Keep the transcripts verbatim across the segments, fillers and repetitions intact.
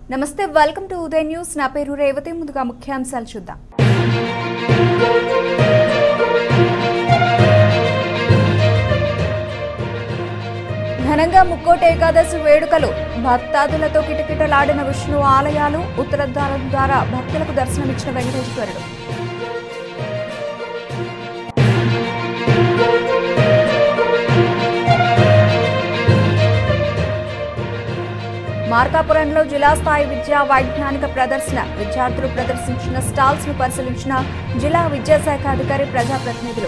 నమస్తే, welcome to Uday news. నా పేరు రేవతి. ముందుగా ముఖ్యాంశాలు చూద్దాం. ఘనంగా ముక్కోటి ఏకాదశి వేడుకలు. భక్తాదులతో కిటకిటలాడిన విష్ణు ఆలయాలు. ఉత్తరద్వారం ద్వారా భక్తులకు దర్శనమిచ్చిన వెంకటేశ్వరుడు. మార్కాపురంలో జిల్లా స్థాయి విద్యా వైజ్ఞానిక ప్రదర్శన. విద్యార్థులు ప్రదర్శించిన స్టాల్స్ ను పరిశీలించిన జిల్లా విద్యాశాఖ అధికారి, ప్రజాప్రతినిధులు.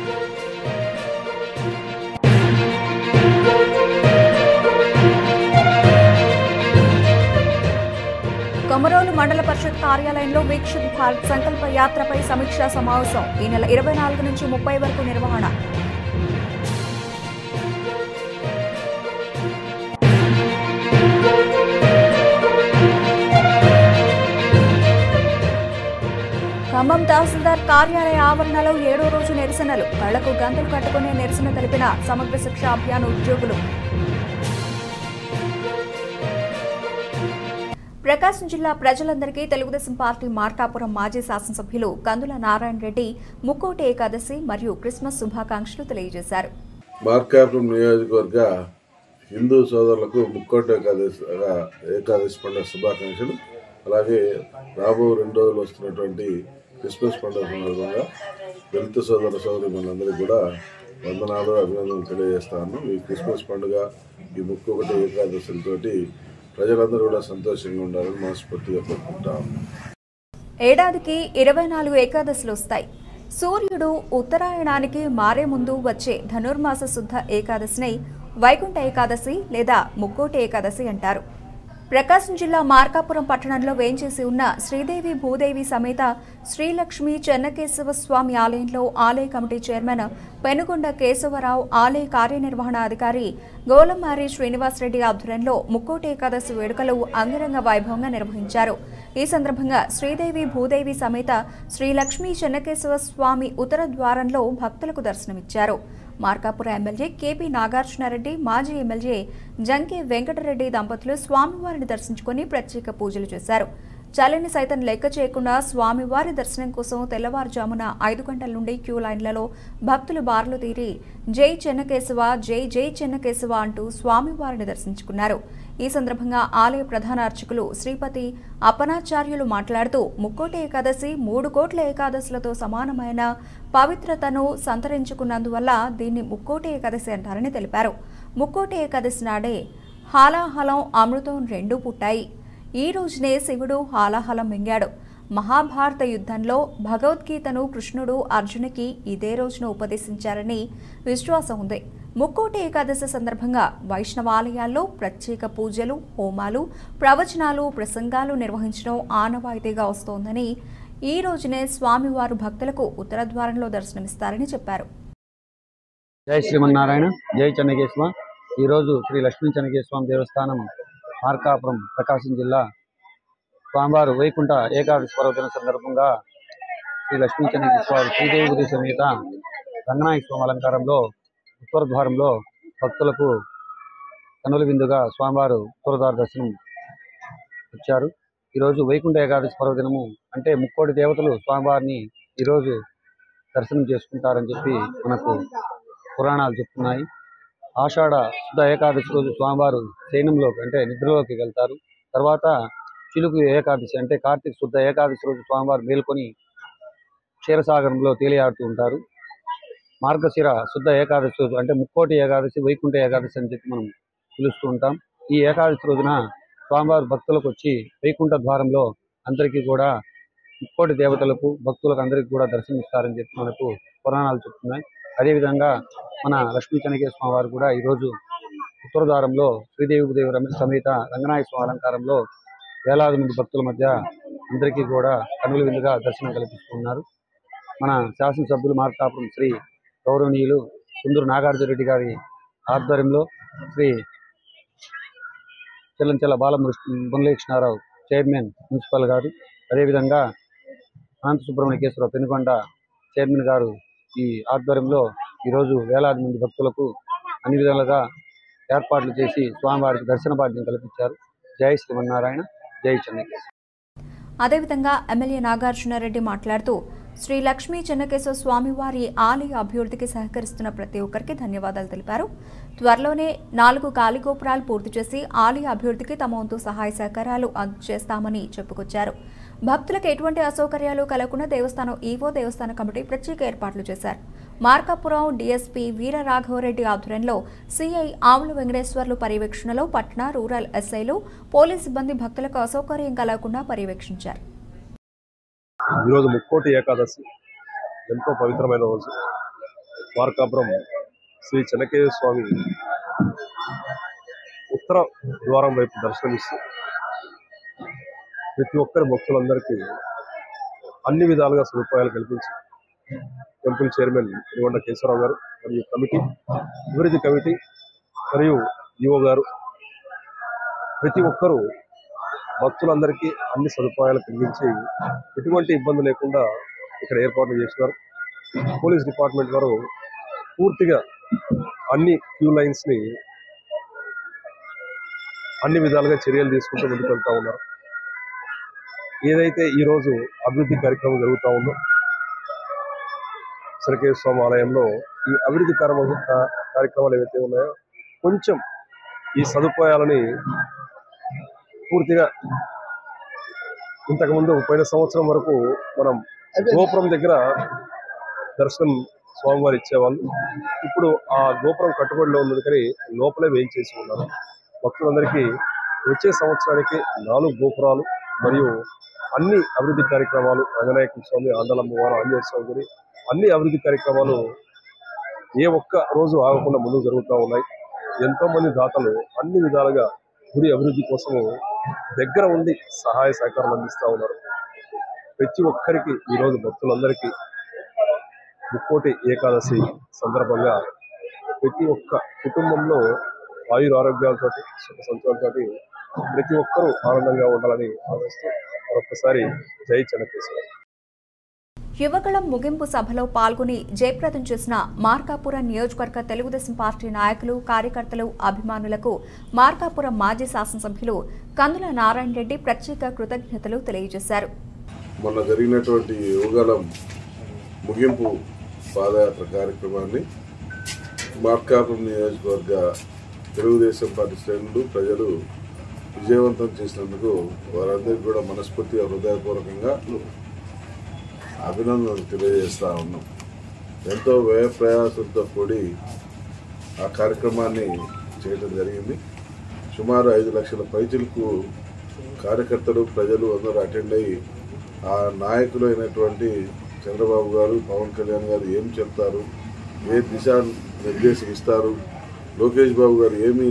కొమరోలు మండల పరిషత్ కార్యాలయంలో వీక్షిత్ భారత్ సంకల్ప యాత్రపై సమీక్షా సమావేశం. ఈ నెల ఇరవై నాలుగు నుంచి ముప్పై వరకు నిర్వహణ. ఖమ్మం తహసీల్దార్ కార్యాలయ ఆవరణలో ఏడో రోజు నిరసనలు. కళ్లకు గంతులు కట్టుకునే నిరసన తెలిపిన సమగ్ర శిక్ష అభియాన్ ఉద్యోగులు. ప్రకాశం జిల్లా ప్రజలందరికీ తెలుగుదేశం పార్టీ మార్కాపురం మాజీ శాసనసభ్యులు కందుల నారాయణ రెడ్డి ముక్కోటి ఏకాదశి మరియు క్రిస్మస్ శుభాకాంక్షలు తెలియజేశారు. మార్కాపురం నియోజకవర్గ హిందూ సోదరులకు ముక్కోటి ఏకాదశి ఏకాదశి పండుగ శుభాకాంక్షలు. అలాగే రాబో రెండు రోజులు వస్తున్నటువంటి క్రిస్మస్ పండుగ సందర్భంగా దళిత సోదర సోదరి మనందరికీ కూడా వందనాలు, అభినందనలు తెలియజేస్తాను. ఈ క్రిస్మస్ పండుగ, ఈ ముక్కొకటి ఏకాదశులతోటి ప్రజలందరూ కూడా సంతోషంగా ఉండాలని మనస్ఫూర్తిగా కోరుకుంటాం. ఏడాదికి ఇరవై నాలుగు ఏకాదశులు వస్తాయి. సూర్యుడు ఉత్తరాయణానికి మారే ముందు వచ్చే ధనుర్మాస శుద్ధ ఏకాదశిని వైకుంఠ ఏకాదశి లేదా ముక్కోటి ఏకాదశి అంటారు. ప్రకాశం జిల్లా మార్కాపురం పట్టణంలో వేంచేసి ఉన్న శ్రీదేవి భూదేవి సమేత శ్రీలక్ష్మి చెన్నకేశవ స్వామి ఆలయంలో ఆలయ కమిటీ చైర్మన్ పెనుగొండ కేశవరావు, ఆలయ కార్యనిర్వహణాధికారి గోలంమారి శ్రీనివాసరెడ్డి ఆధ్వర్యంలో ముక్కోటి ఏకాదశి వేడుకలు అంగరంగ వైభవంగా నిర్వహించారు. ఈ సందర్భంగా శ్రీదేవి భూదేవి సమేత శ్రీలక్ష్మి చెన్నకేశవ స్వామి ఉత్తర ద్వారంలో భక్తులకు దర్శనమిచ్చారు. మార్కాపురం ఎమ్మెల్యే కేపీ నాగార్జునారెడ్డి, మాజీ ఎమ్మెల్యే జంకే వెంకటరెడ్డి దంపతులు స్వామివారిని దర్శించుకుని ప్రత్యేక పూజలు చేశారు. చలిని సైతం లెక్క చేయకుండా స్వామివారి దర్శనం కోసం తెల్లవారుజామున ఐదు గంటల నుండి క్యూ లైన్లలో భక్తులు బారులు తీరి జై చెన్నకేశవ, జై జై చెన్నకేశవ అంటూ స్వామివారిని దర్శించుకున్నారు. ఈ సందర్భంగా ఆలయ ప్రధాన అర్చకులు శ్రీపతి అపనాచార్యులు మాట్లాడుతూ ముక్కోటి ఏకాదశి మూడు కోట్ల ఏకాదశులతో సమానమైన పవిత్రతను సంతరించుకున్నందువల్ల దీన్ని ముక్కోటి ఏకాదశి అంటారని తెలిపారు. ముక్కోటి ఏకాదశి నాడే హాలాహలం, అమృతం రెండూ పుట్టాయి. ఈ రోజునే శివుడు హాలాహలం మింగాడు. మహాభారత యుద్ధంలో భగవద్గీతను కృష్ణుడు అర్జునికి ఇదే రోజున ఉపదేశించారని విశ్వాసం ఉంది. ముక్కోటి ఏకాదశి సందర్భంగా వైష్ణవాలయాల్లో ప్రత్యేక పూజలు, హోమాలు, ప్రవచనాలు, ప్రసంగాలు నిర్వహించడం ఆనవాయితీగా వస్తోందని, ఈ రోజునే స్వామివారు భక్తులకు ఉత్తర ద్వారంలో దర్శనమిస్తారని చెప్పారు. జై శ్రీమన్నారాయణ, జై చెన్నకేశవ. ఈరోజు శ్రీ లక్ష్మీ చెన్నకేశవ దేవస్థానం మార్కాపురం ప్రకాశం జిల్లా స్వామివారు వైకుంఠ ఏకాదశి పర్వదిన సందర్భంగా శ్రీ లక్ష్మీ చెన్నకేశవ శ్రీదేవి సమేత రంగనాయక స్వామి అలంకారంలో ఉత్తర ద్వారంలో భక్తులకు కనుల విందుగా స్వామివారు ఉత్తరద్వార దర్శనం వచ్చారు. ఈరోజు వైకుంఠ ఏకాదశి పర్వదినము అంటే ముక్కోటి దేవతలు స్వామివారిని ఈరోజు దర్శనం చేసుకుంటారని చెప్పి మనకు పురాణాలు చెప్తున్నాయి. ఆషాఢ శుద్ధ ఏకాదశి రోజు స్వామివారు శయనంలోకి అంటే నిద్రలోకి వెళ్తారు. తర్వాత చిలుకు ఏకాదశి అంటే కార్తీక శుద్ధ ఏకాదశి రోజు స్వామివారు మేల్కొని క్షీరసాగరంలో తేలియాడుతూ ఉంటారు. మార్గశిర శుద్ధ ఏకాదశి రోజు అంటే ముక్కోటి ఏకాదశి, వైకుంఠ ఏకాదశి అని చెప్పి మనం పిలుస్తూ ఉంటాం. ఈ ఏకాదశి రోజున స్వామివారి భక్తులకు వచ్చి వైకుంఠ ద్వారంలో అందరికీ కూడా ముక్కోటి దేవతలకు, భక్తులకు అందరికీ కూడా దర్శనమిస్తారని చెప్పి మనకు పురాణాలు చెప్తున్నాయి. అదేవిధంగా మన లక్ష్మీ చెన్నకేశవ స్వామి వారు కూడా ఈరోజు ఉత్తర ద్వారంలో శ్రీదేవి దేవి రమేష్ సమేత రంగనాయక స్వామి అలంకారంలో వేలాది మంది భక్తుల మధ్య అందరికీ కూడా కనుల విందుగా దర్శనం కల్పిస్తున్నారు. మన శాసనసభ్యులు మార్కాపురం శ్రీ గౌరవనీయులు కుందూరు నాగార్జున రెడ్డి గారి ఆధ్వర్యంలో శ్రీ చెల్లంచెల్ల బాల మురళీకృష్ణారావు చైర్మన్ మున్సిపల్ గారు, అదేవిధంగా అనంత సుబ్రహ్మణ్యేశ్వరరావు పెనుగొండ చైర్మన్ గారు ఈ ఆధ్వర్యంలో ఈరోజు వేలాది మంది భక్తులకు అన్ని విధాలుగా ఏర్పాట్లు చేసి స్వామివారికి దర్శన భాగ్యం కల్పించారు. జై శ్రీమన్నారాయణ, జై చెన్నకేశవ. అదేవిధంగా ఎమ్మెల్యే నాగార్జునారెడ్డి మాట్లాడుతూ శ్రీ లక్ష్మీ చెన్నకేశవ స్వామివారి ఆలయ అభివృద్ధికి సహకరిస్తున్న ప్రతి ఒక్కరికి ధన్యవాదాలు తెలిపారు. త్వరలోనే నాలుగు గాలిగోపురాలు పూర్తి చేసి ఆలయ అభివృద్ధికి తమ వంతు సహాయ సహకారాలు అందజేస్తామని చెప్పుకొచ్చారు. భక్తులకు ఎటువంటి అసౌకర్యాలు కలగకుండా దేవస్థానం ఈవో, దేవస్థాన కమిటీ ప్రత్యేక ఏర్పాట్లు చేశారు. మార్కాపురం డీఎస్పీ వీర రాఘవరెడ్డి ఆధ్వర్యంలో సీఐ ఆవుల వెంకటేశ్వర్లు పర్యవేక్షణలో పట్న రూరల్ ఎస్ఐలు, పోలీస్ సిబ్బంది భక్తులకు అసౌకర్యం కలగకుండా పర్యవేక్షించారు. ఈరోజు ముక్కోటి ఏకాదశి, ఎంతో పవిత్రమైన రోజు. మార్కాపురం శ్రీ చెన్నకేశవ స్వామి ఉత్తర ద్వారం వైపు దర్శనమిస్తూ ప్రతి ఒక్కరి భక్తులందరికీ అన్ని విధాలుగా సదుపాయాలు కల్పించి టెంపుల్ చైర్మన్ రేవండ కేశవరావు గారు మరియు కమిటీ, అభివృద్ధి కమిటీ మరియు ఈవో గారు ప్రతి ఒక్కరూ భక్తులందరికీ అన్ని సదుపాయాలు కలిగించి ఎటువంటి ఇబ్బంది లేకుండా ఇక్కడ ఏర్పాట్లు చేస్తున్నారు. పోలీస్ డిపార్ట్మెంట్ వారు పూర్తిగా అన్ని క్యూ లైన్స్ ని అన్ని విధాలుగా చర్యలు తీసుకుంటూ ముందుకు వెళ్తా ఉన్నారు. ఏదైతే ఈరోజు అభివృద్ధి కార్యక్రమం జరుగుతూ ఉందో చెన్నకేశవ స్వామి ఆలయంలో, ఈ అభివృద్ధి కార్యక్రమాలు ఏవైతే ఉన్నాయో కొంచెం ఈ సదుపాయాలని పూర్తిగా ఇంతకుముందు పోయిన సంవత్సరం వరకు మనం గోపురం దగ్గర దర్శనం స్వామివారు ఇచ్చేవాళ్ళు. ఇప్పుడు ఆ గోపురం కట్టుబడిలో ఉన్నది కానీ లోపలే వేయించేసి ఉన్నారు. భక్తులందరికీ వచ్చే సంవత్సరానికి నాలుగు గోపురాలు మరియు అన్ని అభివృద్ధి కార్యక్రమాలు, రంగనాయక స్వామి, ఆందలమ్మ వారు, ఆంజనేయ స్వామి గురి అన్ని అభివృద్ధి కార్యక్రమాలు ఏ ఒక్క రోజు ఆగకుండా ముందుకు జరుగుతూ ఉన్నాయి. ఎంతో మంది దాతలు అన్ని విధాలుగా గుడి అభివృద్ధి కోసము దగ్గర ఉండి సహాయ సహకారాలు అందిస్తూ ఉన్నారు. ప్రతి ఒక్కరికి ఈరోజు భక్తులందరికీ ముక్కోటి ఏకాదశి సందర్భంగా ప్రతి ఒక్క కుటుంబంలో ఆయుర ఆరోగ్యాలతో, సుఖ సంతోషాలతో ప్రతి ఒక్కరూ ఆనందంగా ఉండాలని ఆశిస్తూ మరొకసారి జై చెన్నకేశవ. యువగళం ముగింపు సభలో పాల్గొని జయప్రదం చేసిన మార్కాపురం నియోజకవర్గ తెలుగుదేశం పార్టీ నాయకులు, కార్యకర్తలు, అభిమానులకు మార్కాపురం మాజీ శాసనసభ్యులు కందుల నారాయణ రెడ్డి ప్రత్యేక కృతజ్ఞతలు తెలియజేశారు. మొన్న జరిగినటువంటి యువగళం ముగింపు పాదయాత్ర కార్యక్రమాన్ని మార్కాపురం నియోజకవర్గ తెలుగుదేశం పార్టీ శ్రేణులు, ప్రజలు విజయవంతం చేసినందుకు వారందరికీ కూడా మనస్ఫూర్తిగా, హృదయపూర్వకంగా అభినందనలు తెలియజేస్తూ ఉన్నాం. ఎంతో వ్యయ ప్రయాసంతో కూడి ఆ కార్యక్రమాన్ని చేయడం జరిగింది. సుమారు ఐదు లక్షల పైచిలకు కార్యకర్తలు, ప్రజలు అందరూ అటెండ్ అయ్యి ఆ నాయకులు అయినటువంటి చంద్రబాబు గారు, పవన్ కళ్యాణ్ గారు ఏం చెప్తారు, ఏ దిశా నిర్దేశం ఇస్తారు, లోకేష్ బాబు గారు ఏమి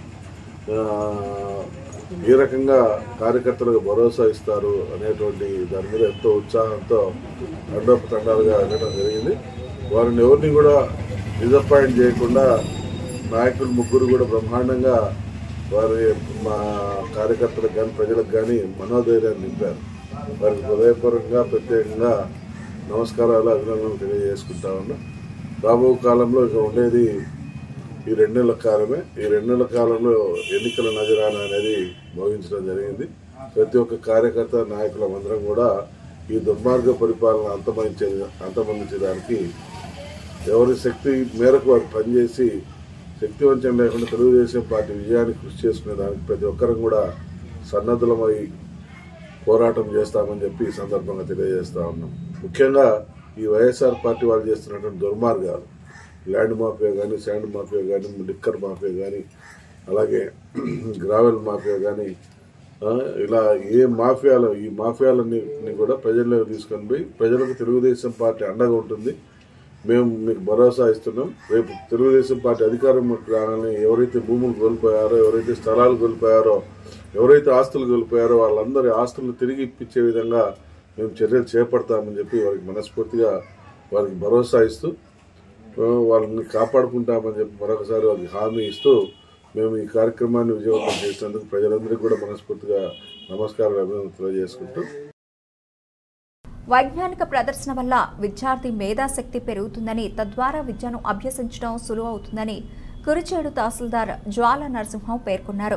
ఏ రకంగా కార్యకర్తలకు భరోసా ఇస్తారు అనేటువంటి దాని మీద ఎంతో ఉత్సాహంతో తండోపతండాలుగా వెళ్ళడం జరిగింది. వారిని ఎవరిని కూడా డిసప్పాయింట్ చేయకుండా నాయకులు ముగ్గురు కూడా బ్రహ్మాండంగా వారి మా కార్యకర్తలకు కానీ ప్రజలకు కానీ మనోధైర్యాన్ని నింపారు. వారికి హృదయపూర్వకంగా ప్రత్యేకంగా నమస్కారాలు, అభినందనలు తెలియజేసుకుంటా ఉన్నా. రాబో కాలంలో ఇక ఉండేది ఈ రెండు నెలల కాలమే. ఈ రెండు నెలల కాలంలో ఎన్నికల నజరాన అనేది మోగించడం జరిగింది. ప్రతి ఒక్క కార్యకర్త, నాయకుల మందరం కూడా ఈ దుర్మార్గ పరిపాలన అంతమందించే అంతమందించడానికి ఎవరి శక్తి మేరకు వారు పనిచేసి శక్తివంచం లేకుండా తెలుగుదేశం పార్టీ విజయాన్ని కృషి చేసుకునే దానికి ప్రతి ఒక్కరం కూడా సన్నద్ధులమై పోరాటం చేస్తామని చెప్పి ఈ సందర్భంగా తెలియజేస్తా ఉన్నాం. ముఖ్యంగా ఈ వైఎస్ఆర్ పార్టీ వాళ్ళు చేస్తున్నటువంటి దుర్మార్గాలు, ల్యాండ్ మాఫియా కానీ, శాండ్ మాఫియా కానీ, లిక్కర్ మాఫియా కానీ, అలాగే గ్రావెల్ మాఫియా కానీ, ఇలా ఏ మాఫియాలు ఈ మాఫియాలన్నీ కూడా ప్రజల్లోకి తీసుకొని పోయి ప్రజలకు తెలుగుదేశం పార్టీ అండగా ఉంటుంది, మేము మీకు భరోసా ఇస్తున్నాం, రేపు తెలుగుదేశం పార్టీ అధికారం రాగానే ఎవరైతే భూములు కోల్పోయారో, ఎవరైతే స్థలాలు కోల్పోయారో, ఎవరైతే ఆస్తులు కోల్పోయారో వాళ్ళందరి ఆస్తులను తిరిగి ఇప్పించే విధంగా మేము చర్యలు చేపడతామని చెప్పి వారికి మనస్ఫూర్తిగా వారికి భరోసా ఇస్తూ వాళ్ళని కాపాడుకుంటామని చెప్పి మరొకసారి వారికి హామీ ఇస్తూ మేము ఈ కార్యక్రమాన్ని విజయవంతం చేసినందుకు ప్రజలందరికీ కూడా మనస్ఫూర్తిగా నమస్కారాలు, అభినందనలు తెలియజేసుకుంటూ వైజ్ఞానిక ప్రదర్శన వల్ల విద్యార్థి మేధాశక్తి పెరుగుతుందని, తద్వారా విద్యను అభ్యసించడం సులువు అవుతుందని కురిచేడు తహసీల్దార్ జ్వాల నరసింహం పేర్కొన్నారు.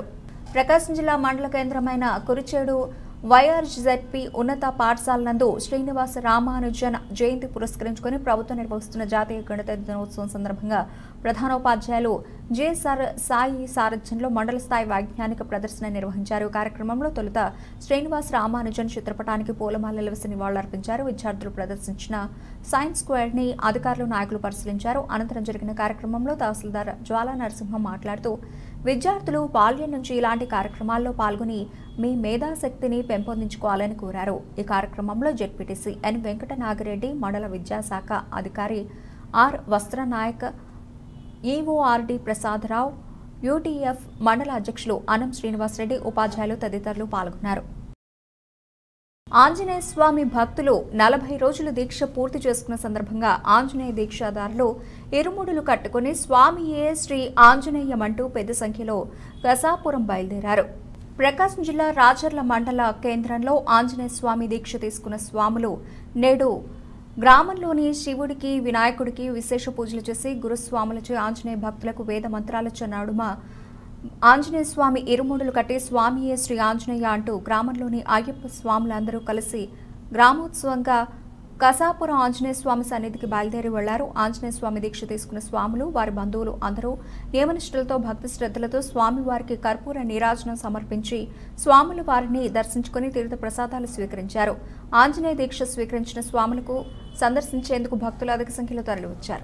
ప్రకాశం జిల్లా మండల కేంద్రమైన కురిచేడు వైఆర్జెడ్పీ ఉన్నత పాఠశాల నందు శ్రీనివాస రామానుజన్ జయంతి పురస్కరించుకుని ప్రభుత్వం నిర్వహిస్తున్న జాతీయ గణతంత్ర దినోత్సవం సందర్భంగా ప్రధానోపాధ్యాయులు జేఎస్ఆర్ సాయి సారథ్యంలో మండల స్థాయి వైజ్ఞానిక ప్రదర్శన నిర్వహించారు. కార్యక్రమంలో తొలుత శ్రీనివాస రామానుజన్ చిత్రపటానికి పూలమాలలు వేసి నివాళులర్పించారు. విద్యార్థులు ప్రదర్శించిన సైన్స్ స్క్వేర్ ని అధికారులు నాయకులు పరిశీలించారు. అనంతరం జరిగిన కార్యక్రమంలో తహసీల్దార్ జ్వాలా నరసింహం మాట్లాడుతూ విద్యార్థులు బాల్యం నుంచి ఇలాంటి కార్యక్రమాల్లో పాల్గొని మీ మేధాశక్తిని పెంపొందించుకోవాలని కోరారు. ఈ కార్యక్రమంలో జెడ్పీటీసీ ఎన్ వెంకట నాగిరెడ్డి, మండల విద్యాశాఖ అధికారి R Vastranayak, EORD Prasadarao, UTF మండల అధ్యక్షులు అనం శ్రీనివాసరెడ్డి, ఉపాధ్యాయులు తదితరులు పాల్గొన్నారు. ఆంజనేయ స్వామి భక్తులు నలభై రోజుల దీక్ష పూర్తి చేసుకున్న సందర్భంగా ఆంజనేయ దీక్షాదారులు ఇరుముడులు కట్టుకుని స్వామియే శ్రీ ఆంజనేయమంటూ పెద్ద సంఖ్యలో కసాపురం బయలుదేరారు. ప్రకాశం జిల్లా రాచర్ల మండల కేంద్రంలో ఆంజనేయ స్వామి దీక్ష తీసుకున్న స్వాములు నేడు గ్రామంలోని శివుడికి, వినాయకుడికి విశేష పూజలు చేసి గురుస్వాములచే ఆంజనేయ భక్తులకు వేద మంత్రాలచే నడుమ ఆంజనేయ స్వామి ఇరుముడులు కట్టి స్వామియే శ్రీ ఆంజనేయ అంటూ గ్రామంలోని అయ్యప్ప స్వాములందరూ కలిసి గ్రామోత్సవంగా కసాపురం ఆంజనేయ స్వామి సన్నిధికి బయలుదేరి వెళ్లారు. ఆంజనేయ స్వామి దీక్ష తీసుకున్న స్వాములు, వారి బంధువులు అందరూ నియమనిష్టలతో భక్తి శ్రద్ధలతో స్వామి వారికి కర్పూర నీరాజనం సమర్పించి స్వాములు వారిని దర్శించుకుని తీర్థ ప్రసాదాలు స్వీకరించారు. ఆంజనేయ దీక్ష స్వీకరించిన స్వాములకు సందర్శించేందుకు భక్తులు అధిక సంఖ్యలో తరలివచ్చారు.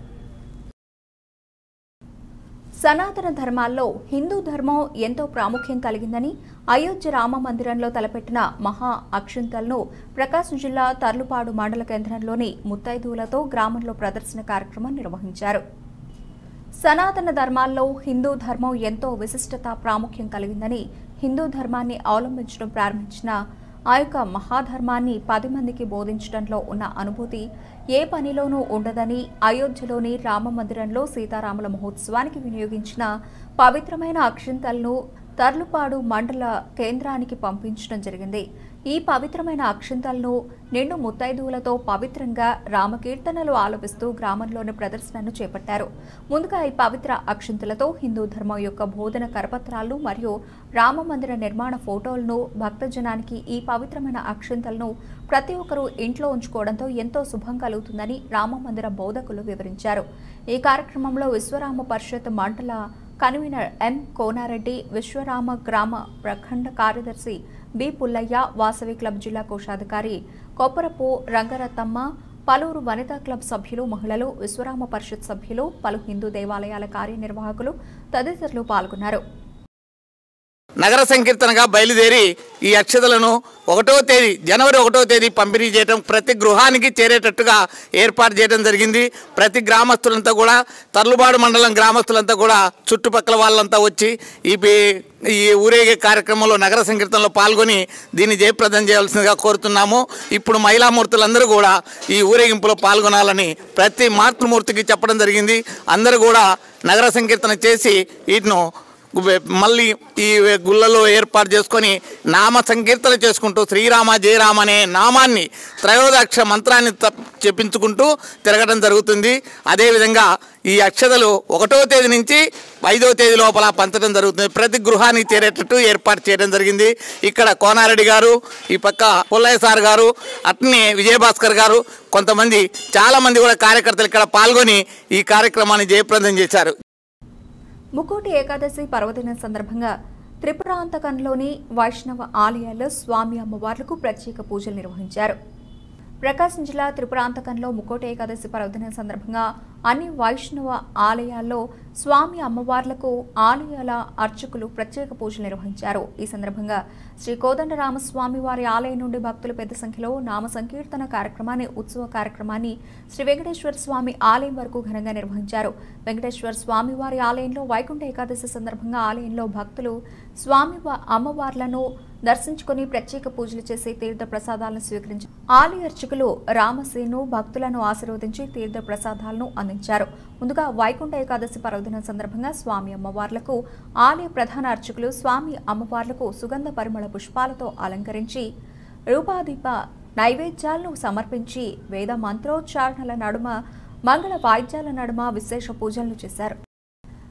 సనాతన ధర్మాల్లో హిందూ ధర్మం ఎంతో ప్రాముఖ్యం కలిగిందని అయోధ్య రామ మందిరంలో తలపెట్టిన మహా అక్షింతలను ప్రకాశం జిల్లా తర్లుపాడు మండల కేంద్రంలోని ముత్తైదువులతో గ్రామంలో ప్రదర్శన కార్యక్రమం నిర్వహించారు. సనాతన ధర్మాల్లో హిందూ ధర్మం ఎంతో విశిష్టత ప్రాముఖ్యం కలిగిందని, హిందూ ధర్మాన్ని అవలంబించడం ప్రారంభించిన ఆ యొక్క మహాధర్మాన్ని పది మందికి బోధించడంలో ఉన్న అనుభూతి ఏ పనిలోనూ ఉండదని అయోధ్యలోని రామ మందిరంలో సీతారాముల మహోత్సవానికి వినియోగించిన పవిత్రమైన అక్షింతలను తర్లుపాడు మండల కేంద్రానికి పంపించడం జరిగింది. ఈ పవిత్రమైన అక్షింతలను నిండు ముత్తైదువులతో పవిత్రంగా రామకీర్తనలు ఆలపిస్తూ గ్రామంలోని ప్రదర్శనను చేపట్టారు. ముందుగా ఈ పవిత్ర అక్షింతలతో హిందూ ధర్మం యొక్క బోధన కరపత్రాలు మరియు రామ మందిర నిర్మాణ ఫోటోలను భక్తజనానికి ఈ పవిత్రమైన అక్షింతలను ప్రతి ఒక్కరూ ఇంట్లో ఉంచుకోవడంతో ఎంతో శుభం కలుగుతుందని రామ మందిర బోధకులు వివరించారు. ఈ కార్యక్రమంలో విశ్వరామ పరిషత్ మండల కన్వీనర్ ఎం కోనారెడ్డి, విశ్వరామ గ్రామ ప్రఖండ కార్యదర్శి బి పుల్లయ్య, వాసవి క్లబ్ జిల్లా కోశాధికారి కొప్పరపు రంగరత్నమ్మ, పలువురు వనితా క్లబ్ సభ్యులు, మహిళలు, విశ్వరామ పరిషత్ సభ్యులు, పలు హిందూ దేవాలయాల కార్యనిర్వాహకులు తదితరులు పాల్గొన్నారు. నగర సంకీర్తనగా బయలుదేరి ఈ అక్షతలను ఒకటో తేదీ జనవరి ఒకటో తేదీ పంపిణీ చేయడం, ప్రతి గృహానికి చేరేటట్టుగా ఏర్పాటు చేయడం జరిగింది. ప్రతి గ్రామస్తులంతా కూడా, తర్లుబాడు మండలం గ్రామస్తులంతా కూడా, చుట్టుపక్కల వాళ్ళంతా వచ్చి ఈ ఈ ఊరేగే కార్యక్రమంలో నగర సంకీర్తనలో పాల్గొని దీన్ని జయప్రదం చేయాల్సిందిగా కోరుతున్నాము. ఇప్పుడు మహిళామూర్తులందరూ కూడా ఈ ఊరేగింపులో పాల్గొనాలని ప్రతి మాతృమూర్తికి చెప్పడం జరిగింది. అందరూ కూడా నగర సంకీర్తన చేసి వీటిను మళ్ళీ ఈ గుళ్ళలో ఏర్పాటు చేసుకొని నామ సంకీర్తన చేసుకుంటూ శ్రీరామ జయరామ అనే నామాన్ని త్రయోదక్ష మంత్రాన్ని చెప్పించుకుంటూ తిరగడం జరుగుతుంది. అదేవిధంగా ఈ అక్షతలు ఒకటో తేదీ నుంచి ఐదో తేదీ లోపల పంచడం జరుగుతుంది. ప్రతి గృహానికి చేరేటట్టు ఏర్పాటు చేయడం జరిగింది. ఇక్కడ కోనారెడ్డి గారు, ఈ పక్క పుల్లయ్య సార్ గారు, అట్నే విజయభాస్కర్ గారు, కొంతమంది చాలామంది కూడా కార్యకర్తలు ఇక్కడ పాల్గొని ఈ కార్యక్రమాన్ని జయప్రదం చేశారు. ముక్కోటి ఏకాదశి పర్వదినం సందర్భంగా త్రిపురాంతకంలోని వైష్ణవ ఆలయాల్లో స్వామి అమ్మవార్లకు ప్రత్యేక పూజలు నిర్వహించారు. ప్రకాశం జిల్లా త్రిపురాంతకంలో ముక్కోటి ఏకాదశి పర్వదినం సందర్భంగా అన్ని వైష్ణవ ఆలయాల్లో స్వామి అమ్మవార్లకు ఆలయాల అర్చకులు ప్రత్యేక పూజలు నిర్వహించారు. ఈ సందర్భంగా శ్రీ కోదండరామస్వామి వారి ఆలయం నుండి భక్తులు పెద్ద సంఖ్యలో నామ సంకీర్తన కార్యక్రమాన్ని, ఉత్సవ కార్యక్రమాన్ని శ్రీ వెంకటేశ్వర స్వామి ఆలయం వరకు ఘనంగా నిర్వహించారు. వెంకటేశ్వర స్వామి వారి ఆలయంలో వైకుంఠ ఏకాదశి సందర్భంగా ఆలయంలో భక్తులు స్వామి అమ్మవార్లను దర్శించుకుని ప్రత్యేక పూజలు చేసి తీర్థ ప్రసాదాలను స్వీకరించారు. ఆలయ అర్చకులు రామసేను భక్తులను ఆశీర్వదించి తీర్థ ప్రసాదాలను అందించారు. ముందుగా వైకుంఠ ఏకాదశి పర్వదినం సందర్భంగా స్వామి అమ్మవార్లకు ఆలయ ప్రధాన అర్చకులు స్వామి అమ్మవార్లకు సుగంధ పరిమళ పుష్పాలతో అలంకరించి రూపాదీప నైవేద్యాలను సమర్పించి వేద మంత్రోచ్చారణల నడుమ, మంగళ వాయిద్యాల నడుమ విశేష పూజలను చేశారు.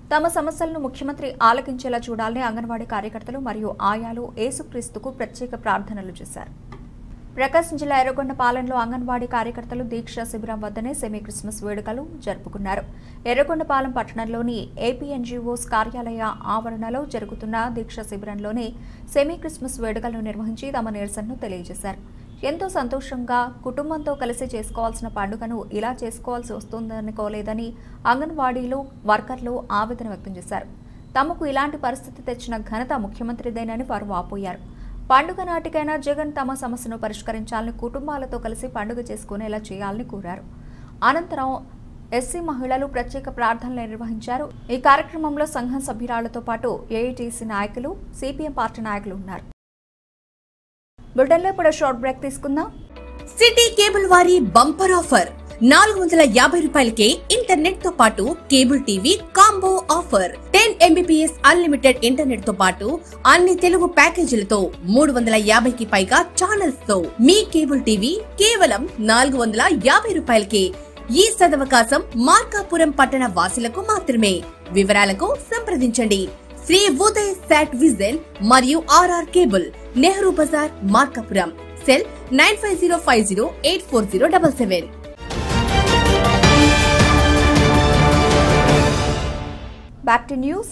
తమ సమస్యలను ముఖ్యమంత్రి ఆలకించేలా చూడాలని అంగన్వాడీ కార్యకర్తలు మరియు ఆయాలు యేసుక్రీస్తుకు ప్రత్యేక ప్రార్థనలు చేశారు. ప్రకాశం జిల్లా ఎర్రగొండపాలెంలో అంగన్వాడీ కార్యకర్తలు దీక్ష శిబిరం వద్దనే సెమీ క్రిస్మస్ వేడుకలు జరుపుకున్నారు. ఎర్రగొండపాలెం పట్టణంలోని ఏపీఎన్జీఓస్ కార్యాలయ ఆవరణలో జరుగుతున్న దీక్ష శిబిరంలోనే సెమీ క్రిస్మస్ వేడుకలను నిర్వహించి తమ నిరసనను తెలియజేశారు. ఎంతో సంతోషంగా కుటుంబంతో కలిసి చేసుకోవాల్సిన పండుగను ఇలా చేసుకోవాల్సి వస్తుందనుకోలేదని అంగన్వాడీలు వర్కర్లు ఆవేదన వ్యక్తం చేశారు. తమకు ఇలాంటి పరిస్థితి తెచ్చిన ఘనత ముఖ్యమంత్రిదేనని వారు వాపోయారు. పండుగ నాటికైనా జగన్ తమ సమస్యను పరిష్కరించాలని కుటుంబాలతో కలిసి పండుగ చేసుకునేలా చేయాలని కోరారు. అనంతరం ఎస్సీ మహిళలు ప్రత్యేక ప్రార్థనలు నిర్వహించారు. ఈ కార్యక్రమంలో సంఘం సభ్యురాలతో పాటు ఏఐటీసీ నాయకులు, సిపిఎం పార్టీ నాయకులు ఉన్నారు. బులెటిన్లో ఇప్పుడు షార్ట్ బ్రేక్ తీసుకుందాం. సిటీ కేబుల్ వారి బంపర్ ఆఫర్ నాలుగు వందల యాభై రూపాయలకే ఇంటర్నెట్ తో పాటు cable TV combo offer. Ten Mbps unlimited internet తో పాటు అన్ని తెలుగు ప్యాకేజీలతో మూడు వందల యాభైకి పైగా ఛానల్స్ తో మీ కేబుల్ టీవీ కేవలం నాలుగు వందల యాభై రూపాయలకే. ఈ సదవకాశం మార్కాపురం పట్టణ వాసులకు మాత్రమే. వివరాలకు సంప్రదించండి శ్రీ ఉదయ్ సాట్ విజన్ మరియు RR cable, Nehru Bazar, Markapuram. Cell nine five zero five zero eight four zero double seven. Back to news.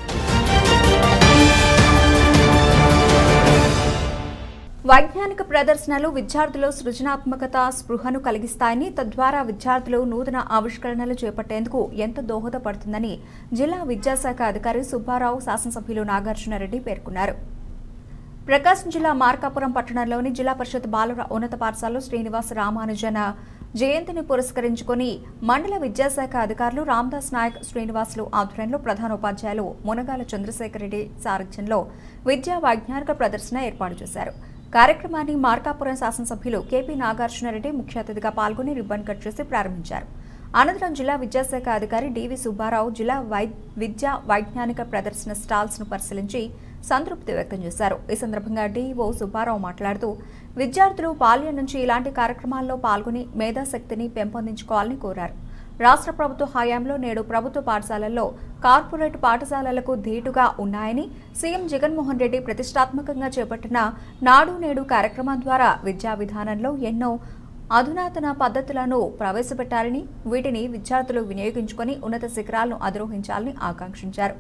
వైజ్ఞానిక ప్రదర్శనలు విద్యార్థులు సృజనాత్మకత స్పృహను కలిగిస్తాయని, తద్వారా విద్యార్థులు నూతన ఆవిష్కరణలు చేపట్టేందుకు ఎంత దోహదపడుతుందని జిల్లా విద్యాశాఖ అధికారి సుబ్బారావు, శాసనసభ్యులు నాగార్జునరెడ్డి పేర్కొన్నారు. ప్రకాశం జిల్లా మార్కాపురం పట్టణంలోని జిల్లా పరిషత్ బాలుర ఉన్నత పాఠశాలలో శ్రీనివాస రామానుజన జయంతిని పురస్కరించుకుని మండల విద్యాశాఖ అధికారులు రామదాస్ నాయక్, శ్రీనివాసులు ఆధ్వర్యంలో ప్రధానోపాధ్యాయులు మునగాల చంద్రశేఖర్ రెడ్డి సారథ్యంలో విద్యా వైజ్ఞానిక ప్రదర్శన ఏర్పాటు చేశారు. కార్యక్రమాన్ని మార్కాపురం శాసనసభ్యులు కేపీ నాగార్జునరెడ్డి ముఖ్య అతిథిగా పాల్గొని రిబ్బన్ కట్ చేసి ప్రారంభించారు. అనంతరం జిల్లా విద్యాశాఖ అధికారి డివి సుబ్బారావు జిల్లా విద్యా వైజ్ఞానిక ప్రదర్శన స్టాల్స్ ను పరిశీలించి సంతృప్తి వ్యక్తం చేశారు. ఈ సందర్భంగా డిఓ సుబ్బారావు మాట్లాడుతూ విద్యార్థులు బాల్యం నుంచి ఇలాంటి కార్యక్రమాల్లో పాల్గొని మేధాశక్తిని పెంపొందించుకోవాలని కోరారు. రాష్ట్ర ప్రభుత్వ హయాంలో నేడు ప్రభుత్వ పాఠశాలల్లో కార్పొరేట్ పాఠశాలలకు ధీటుగా ఉన్నాయని, సీఎం జగన్మోహన్ రెడ్డి ప్రతిష్టాత్మకంగా చేపట్టిన నాడు నేడు కార్యక్రమం ద్వారా విద్యా విధానంలో ఎన్నో అధునాతన పద్ధతులను ప్రవేశపెట్టారని, వీటిని విద్యార్థులు వినియోగించుకొని ఉన్నత శిఖరాలను అధిరోహించాలని ఆకాంక్షించారు.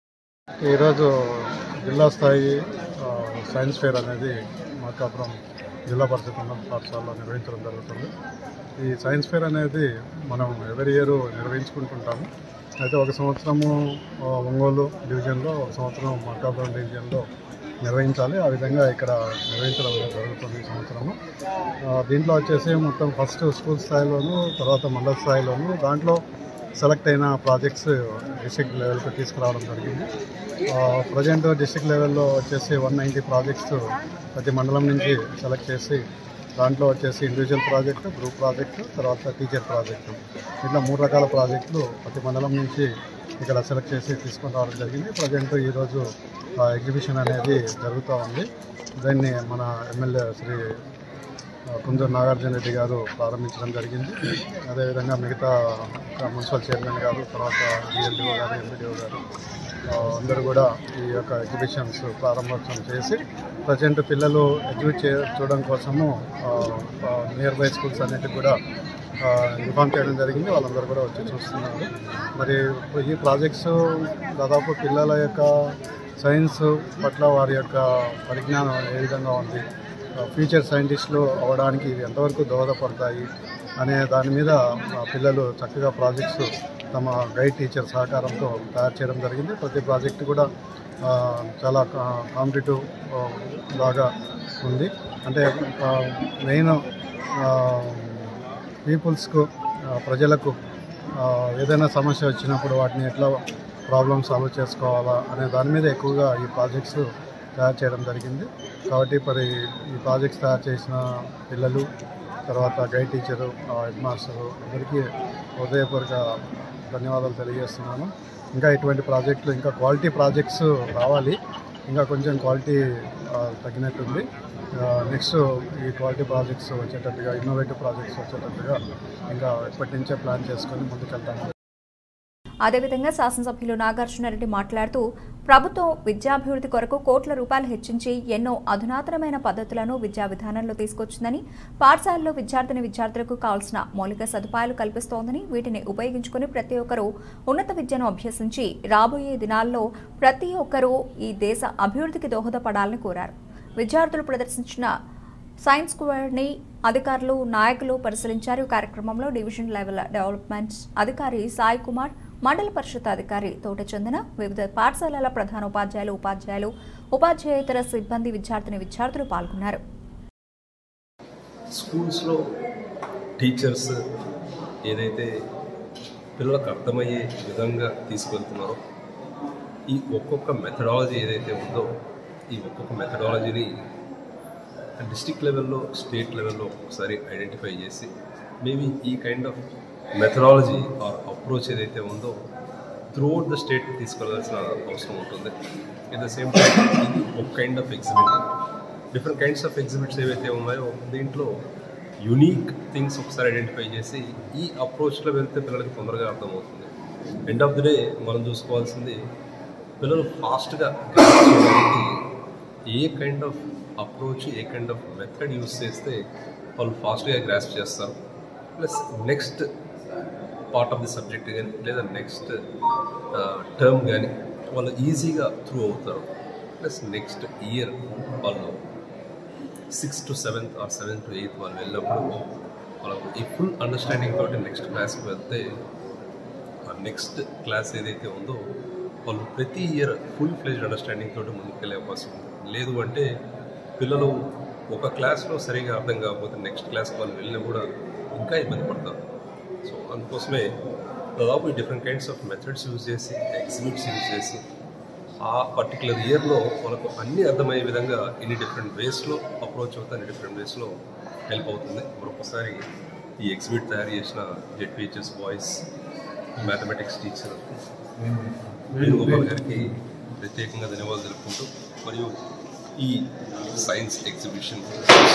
ఈరోజు జిల్లా స్థాయి సైన్స్ ఫేర్ అనేది మార్కాపురం జిల్లా పరిషత్ ఉన్నత పాఠశాలలో నిర్వహించడం జరుగుతుంది. ఈ సైన్స్ ఫేర్ అనేది మనం ఎవరి ఇయర్ నిర్వహించుకుంటుంటాము. అయితే ఒక సంవత్సరము ఒంగోలు డివిజన్లో, ఒక సంవత్సరం మార్కాపురం డివిజన్లో నిర్వహించాలి. ఆ విధంగా ఇక్కడ నిర్వహించడం జరుగుతుంది ఈ సంవత్సరము. దీంట్లో వచ్చేసి మొత్తం ఫస్ట్ స్కూల్ స్థాయిలోను, తర్వాత మండల స్థాయిలోను, దాంట్లో సెలెక్ట్ అయిన ప్రాజెక్ట్స్ డిస్ట్రిక్ట్ లెవెల్కి తీసుకురావడం జరిగింది. ప్రజెంట్ డిస్ట్రిక్ట్ లెవెల్లో వచ్చేసి వన్ నైంటీ ప్రాజెక్ట్స్ ప్రతి మండలం నుంచి సెలెక్ట్ చేసి, దాంట్లో వచ్చేసి ఇండివిజువల్ ప్రాజెక్టు, గ్రూప్ ప్రాజెక్టు, తర్వాత టీచర్ ప్రాజెక్టు, ఇట్లా మూడు రకాల ప్రాజెక్టులు ప్రతి మండలం నుంచి ఇక్కడ సెలెక్ట్ చేసి తీసుకొని రావడం జరిగింది. ప్రజెంట్ ఈరోజు ఎగ్జిబిషన్ అనేది జరుగుతూ ఉంది. దాన్ని మన ఎమ్మెల్యే శ్రీ కుందూరు నాగార్జున రెడ్డి గారు ప్రారంభించడం జరిగింది. అదేవిధంగా మిగతా మున్సిపల్ చైర్మన్ గారు, తర్వాత డిఎల్డిఓ గారు, ఎంపీడీఓ గారు అందరూ కూడా ఈ యొక్క ఎగ్జిబిషన్స్ ప్రారంభోత్సవం చేసి ప్రజెంట్ పిల్లలు ఎగ్జిబిట్ చే చూడడం కోసము నియర్ బై స్కూల్స్ అన్నిటికి కూడా ఇన్ఫార్మ్ చేయడం జరిగింది. వాళ్ళందరూ కూడా వచ్చి చూస్తున్నారు. మరి ఈ ప్రాజెక్ట్స్ దాదాపు పిల్లల యొక్క సైన్స్ పట్ల వారి యొక్క పరిజ్ఞానం ఏ విధంగా ఉంది, ఫ్యూచర్ సైంటిస్టులు అవ్వడానికి ఇవి ఎంతవరకు దోహదపడతాయి అనే దాని మీద పిల్లలు చక్కగా ప్రాజెక్ట్స్ తమ గైడ్ టీచర్ సహకారంతో తయారు చేయడం జరిగింది. ప్రతి ప్రాజెక్టు కూడా చాలా కాంపిటేటివ్ బాగా ఉంది. అంటే మెయిన్ పీపుల్స్కు, ప్రజలకు ఏదైనా సమస్య వచ్చినప్పుడు వాటిని ఎట్లా ప్రాబ్లమ్ సాల్వ్ చేసుకోవాలా అనే దాని మీద ఎక్కువగా ఈ ప్రాజెక్ట్స్ తయారు చేయడం జరిగింది. కాబట్టి మరి ఈ ప్రాజెక్ట్స్ తయారు చేసిన పిల్లలు, తర్వాత గైడ్ టీచరు, హెడ్ మాస్టరు అందరికీ హృదయపూర్వక ధన్యవాదాలు తెలియజేస్తున్నాను. ఇంకా ఇటువంటి ప్రాజెక్టులు, ఇంకా క్వాలిటీ ప్రాజెక్ట్స్ రావాలి. ఇంకా కొంచెం క్వాలిటీ తగ్గినట్టుంది. నెక్స్ట్ ఈ క్వాలిటీ ప్రాజెక్ట్స్ వచ్చేటట్టుగా, ఇన్నోవేటివ్ ప్రాజెక్ట్స్ వచ్చేటట్టుగా ఇంకా ఇప్పటి నుంచే ప్లాన్ చేసుకొని ముందుకెళ్తాము. అదేవిధంగా శాసనసభ్యులు నాగార్జునరెడ్డి మాట్లాడుతూ ప్రభుత్వం విద్యాభివృద్ధి కొరకు కోట్ల రూపాయలు హెచ్చించి ఎన్నో అధునాతనమైన పద్ధతులను విద్యా విధానంలో తీసుకొచ్చిందని, పాఠశాలలో విద్యార్థిని విద్యార్థులకు కావాల్సిన మౌలిక సదుపాయాలు కల్పిస్తోందని, వీటిని ఉపయోగించుకుని ప్రతి ఒక్కరూ ఉన్నత విద్యను అభ్యసించి రాబోయే దినాల్లో ప్రతి ఒక్కరూ ఈ దేశ అభివృద్ధికి దోహదపడాలని కోరారు. విద్యార్థులు ప్రదర్శించిన సైన్స్ స్క్వేర్ని అధికారులు, నాయకులు పరిశీలించారు. కార్యక్రమంలో డివిజన్ లెవెల్ డెవలప్మెంట్ అధికారి సాయి కుమార్, మండల పరిషత్ అధికారి తోట చందన, వివిధ పాఠశాలల ప్రధాన ఉపాధ్యాయులు, ఉపాధ్యాయులు, ఉపాధ్యాయేతర సిబ్బంది, విద్యార్థిని విద్యార్థులు పాల్గొన్నారు. స్కూల్స్లో టీచర్స్ ఏదైతే పిల్లలకు అర్థమయ్యే విధంగా తీసుకెళ్తున్నారో ఈ ఒక్కొక్క మెథడాలజీ ఏదైతే ఉందో ఈ ఒక్కొక్క మెథడాలజీని డిస్ట్రిక్ట్ లెవెల్లో, స్టేట్ లెవెల్లో ఒకసారి ఐడెంటిఫై చేసి మేబీ ఈ kind of methodology or approach ఏదైతే ఉందో త్రూఅవుట్ ద స్టేట్ తీసుకెళ్లాల్సిన అవసరం ఉంటుంది. ఎట్ ద సేమ్ టైం ఇది ఒక kind of exhibit, different kinds of exhibits ఏవైతే ఉన్నాయో దీంట్లో యూనిక్ థింగ్స్ ఒకసారి ఐడెంటిఫై చేసి ఈ అప్రోచ్లో వెళ్తే పిల్లలకి తొందరగా అర్థమవుతుంది. ఎండ్ ఆఫ్ ది డే మనం చూసుకోవాల్సింది పిల్లలు ఫాస్ట్గా చేయడానికి ఏ కైండ్ ఆఫ్ అప్రోచ్, ఏ కైండ్ ఆఫ్ మెథడ్ యూస్ చేస్తే వాళ్ళు ఫాస్ట్గా గ్రాస్ప్ చేస్తారు. Plus next part of the subject కానీ లేదా నెక్స్ట్ టర్మ్ కానీ వాళ్ళు ఈజీగా త్రూ అవుతారు. ప్లస్ నెక్స్ట్ ఇయర్ వాళ్ళు sixth to seventh or seventh to eighth వాళ్ళు వెళ్ళినప్పుడు వాళ్ళకు ఈ ఫుల్ అండర్స్టాండింగ్ తోటి నెక్స్ట్ క్లాస్కి వెళ్తే ఆ నెక్స్ట్ క్లాస్ ఏదైతే ఉందో వాళ్ళు ప్రతి ఇయర్ ఫుల్ ఫ్లెజ్డ్ అండర్స్టాండింగ్ తోటి ముందుకు వెళ్ళే అవకాశం ఉంది. లేదు అంటే పిల్లలు ఒక క్లాస్లో సరిగా అర్థం కాకపోతే నెక్స్ట్ క్లాస్కి వాళ్ళు వెళ్ళినా కూడా ఇంకా ఇబ్బంది పడతారు. సో అందుకోసమే దాదాపు ఈ different kinds of methods use చేసి, ఎగ్జిబిట్స్ యూజ్ చేసి ఆ పర్టికులర్ ఇయర్లో మనకు అన్నీ అర్థమయ్యే విధంగా ఇన్ని డిఫరెంట్ వేస్లో అప్రోచ్ అవుతా అన్ని డిఫరెంట్ వేస్లో హెల్ప్ అవుతుంది. మరొకసారి ఈ ఎగ్జిబిట్ తయారు చేసిన ZPHS boys mathematics teacher Venugopal గారికి ప్రత్యేకంగా ధన్యవాదాలు తెలుపుకుంటూ, మరియు ఈ సైన్స్ ఎగ్జిబిషన్